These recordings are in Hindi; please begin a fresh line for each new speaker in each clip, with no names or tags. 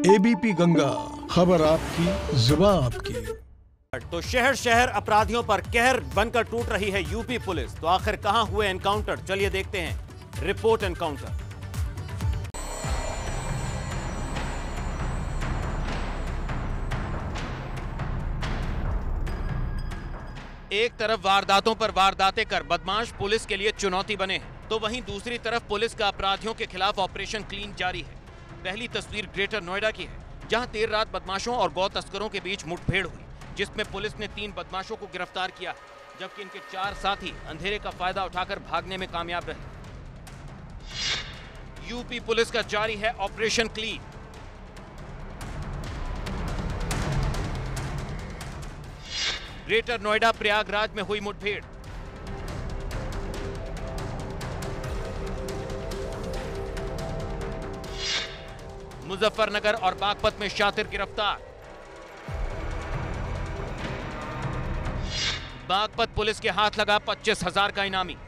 एबीपी गंगा, खबर आपकी, जुबान आपकी।
तो शहर शहर अपराधियों पर कहर बनकर टूट रही है यूपी पुलिस। तो आखिर कहां हुए एनकाउंटर, चलिए देखते हैं रिपोर्ट एनकाउंटर। एक तरफ वारदातों पर वारदातें कर बदमाश पुलिस के लिए चुनौती बने हैं, तो वहीं दूसरी तरफ पुलिस का अपराधियों के खिलाफ ऑपरेशन क्लीन जारी है। पहली तस्वीर ग्रेटर नोएडा की है, जहां देर रात बदमाशों और गौ तस्करों के बीच मुठभेड़ हुई, जिसमें पुलिस ने 3 बदमाशों को गिरफ्तार किया, जबकि इनके 4 साथी अंधेरे का फायदा उठाकर भागने में कामयाब रहे। यूपी पुलिस का जारी है operation clean. Greater Noida Prayagraj में हुई मुठभेड़। मुजफ्फरनगर और बागपत में शातिर गिरफ्तार। बागपत पुलिस के हाथ लगा 25,000 का इनामी।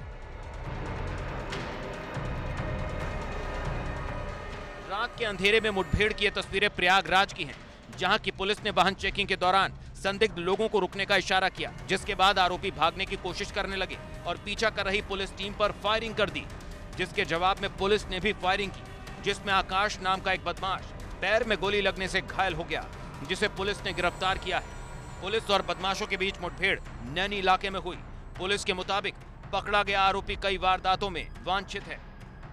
रात के अंधेरे में मुठभेड़ की ये तस्वीरें प्रयागराज की हैं, जहां की पुलिस ने वाहन चेकिंग के दौरान संदिग्ध लोगों को रुकने का इशारा किया, जिसके बाद आरोपी भागने की कोशिश करने लगे और पीछा कर रही पुलिस टीम पर फायरिंग कर दी, जिसके जवाब में पुलिस ने भी फायरिंग की, जिसमें आकाश नाम का एक बदमाश पैर में गोली लगने से घायल हो गया, जिसे पुलिस ने गिरफ्तार किया है। पुलिस और बदमाशों के बीच मुठभेड़ नैनी इलाके में हुई। पुलिस के मुताबिक पकड़ा गया आरोपी कई वारदातों में वांछित है।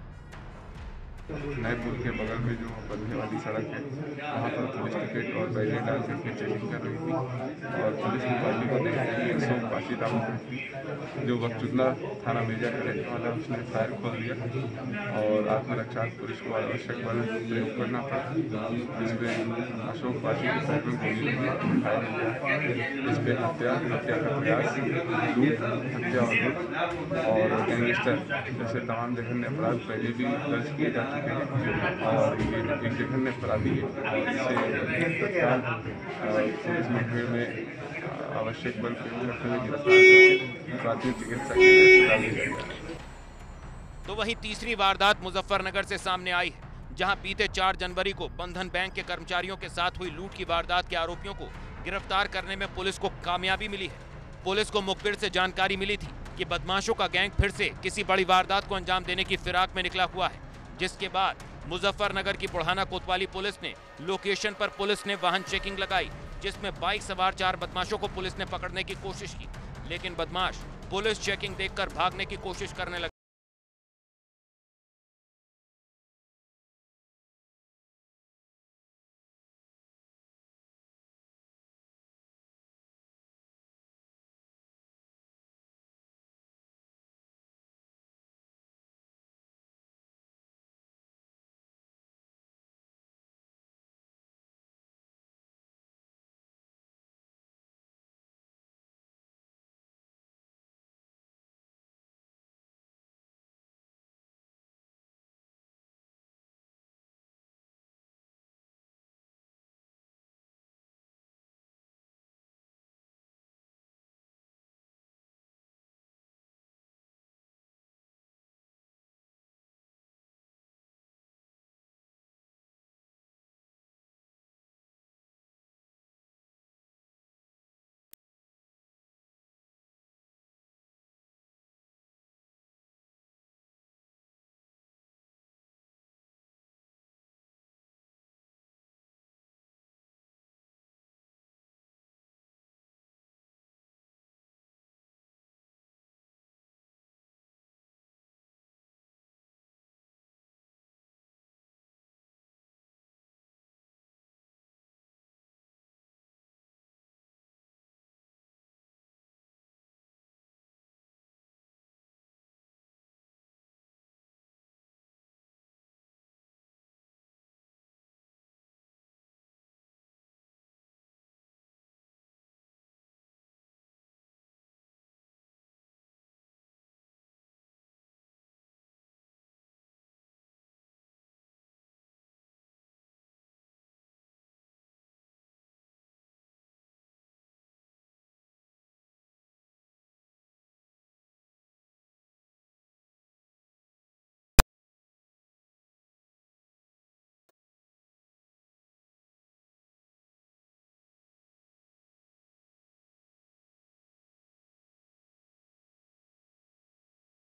नए पुल के बगल में जो बदलने वाली सड़क है, वहाँ पर पुलिस टिकट और बैरियर डाल करके चेकिंग कर रही थी और पुलिस मुकाबले को देखते ही 182 राउंड जो बकचुदला थाना मेजर के रहने वाला उसने फायर खोल दिया और आत्मरक्षा पुलिस को आवश्यक बल प्रयोग करना पड़ा, जिसमें अशोक पाशी के पैर में गोली लगी, घायल हो गया। इस पर हत्या का प्रयास, लूट, हत्या और गैंगस्टर जैसे तमाम जघन्य अपराध पहले भी दर्ज किए जा और ये एक जघन्य अपराधी है और इसे तत्काल पुलिस मुठभेड़ में आवश्यक बल प्रयोग करते हुए गिरफ्तार करके प्राथमिक चिकित्सा के लिए अस्पताल ले गया।
तो वहीं तीसरी वारदात मुजफ्फरनगर से सामने आई है, जहां बीते 4 जनवरी को बंधन बैंक के कर्मचारियों के साथ हुई लूट की वारदात के आरोपियों को गिरफ्तार करने में पुलिस को कामयाबी मिली है। पुलिस को मुखबिर से जानकारी मिली थी कि बदमाशों का गैंग फिर से किसी बड़ी वारदात को अंजाम देने की फिराक में निकला हुआ है, जिसके बाद मुजफ्फरनगर की बुढ़ाना कोतवाली पुलिस ने लोकेशन पर पुलिस ने वाहन चेकिंग लगाई, जिसमें बाइक सवार 4 बदमाशों को पुलिस ने पकड़ने की कोशिश की, लेकिन बदमाश पुलिस चेकिंग देखकर भागने की कोशिश करने लगे।